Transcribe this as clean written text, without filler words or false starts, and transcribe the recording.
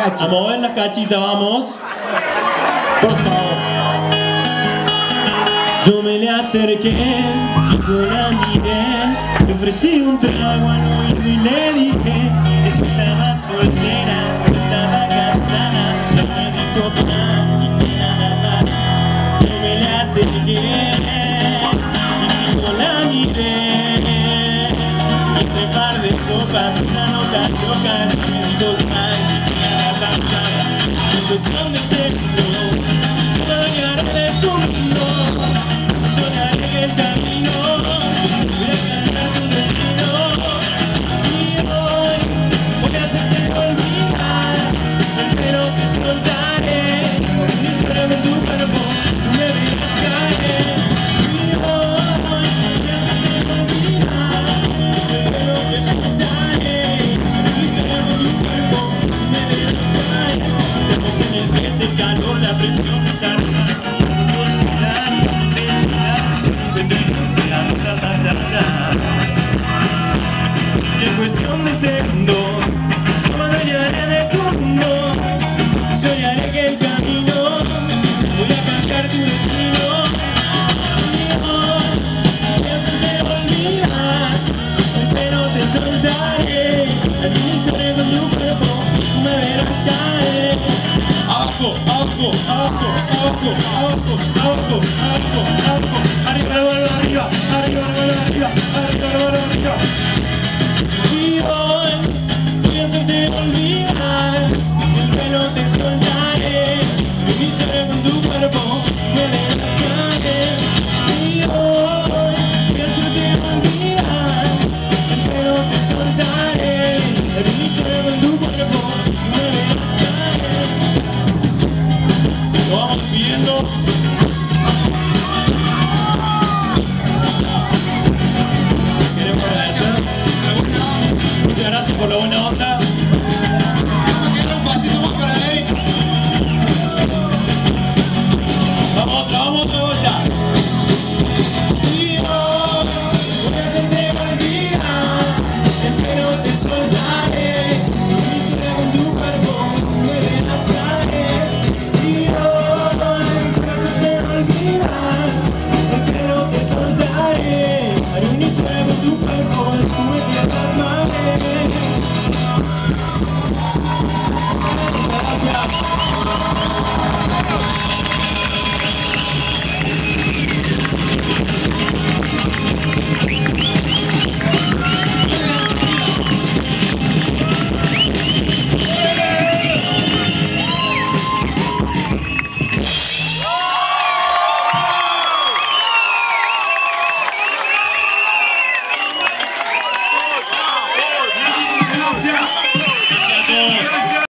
A mover las cachitas, vamos. Por favor. Yo me le acerqué, fijo la miré, le ofrecí un trago al oído y le dije que si estaba soltera, no estaba casada. Ya me dijo nada. Yo me le acerqué y fijo la miré, y entre par de copas una nota choca me dijo cuestión de sexo, yo me dañaré de su mundo, soñaré en el camino, voy a cantar tu destino, y hoy voy a hacerte olvidar, pero te soltaré, y seré en tu cuerpo, me verás caer, y hoy voy a hacerte olvidar, pero te soltaré, y seré en tu cuerpo, me verás caer. Este calor, la presión está arriba, y en cuestión de segundos yo me dañaré de tu mundo, soñaré que el camino, voy a cantar tu destino, y hoy voy a hacerte olvidar, pero te soltaré, administraré con tu cuerpo, me verás caer. Abajo, abajo, abajo, abajo, abajo, abajo, abajo, abajo, arriba, arriba, arriba, arriba, arriba, arriba, arriba. Y hoy voy a hacerte olvidar, pero te soltaré, y seré con tu cuerpo, me verás caer. Y hoy voy a hacerte olvidar, pero te soltaré, y seré con tu cuerpo, me verás caer. Lo vamos pidiendo. Queremos agradecer. Muchas gracias por la buena onda.